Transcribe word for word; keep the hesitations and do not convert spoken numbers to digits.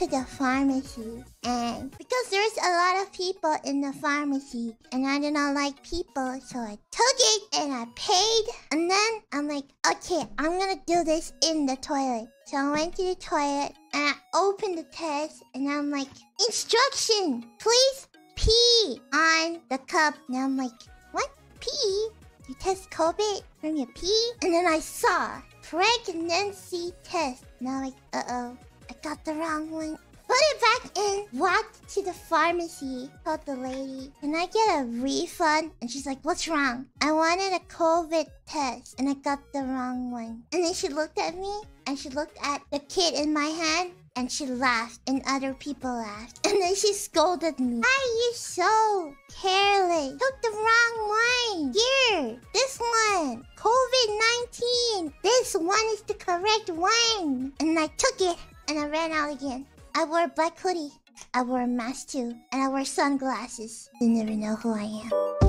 to the pharmacy, and because there's a lot of people in the pharmacy, and I do not like people, so I took it and I paid. And then I'm like, okay, I'm gonna do this in the toilet. So I went to the toilet and I opened the test, and I'm like, instruction, please pee on the cup. And I'm like, what? Pee? You test COVID from your pee? And then I saw pregnancy test. And I'm like, uh-oh, I got the wrong one. Put it back in, walked to the pharmacy, told the lady, can I get a refund? And she's like, what's wrong? I wanted a COVID test and I got the wrong one. And then she looked at me and she looked at the kit in my hand and she laughed and other people laughed. And then she scolded me. Why are you so careless? Took the wrong one. Here, this one. COVID nineteen. This one is the correct one. And I took it and I ran out again. I wore a black hoodie. I wore a mask too. And I wore sunglasses. You never know who I am.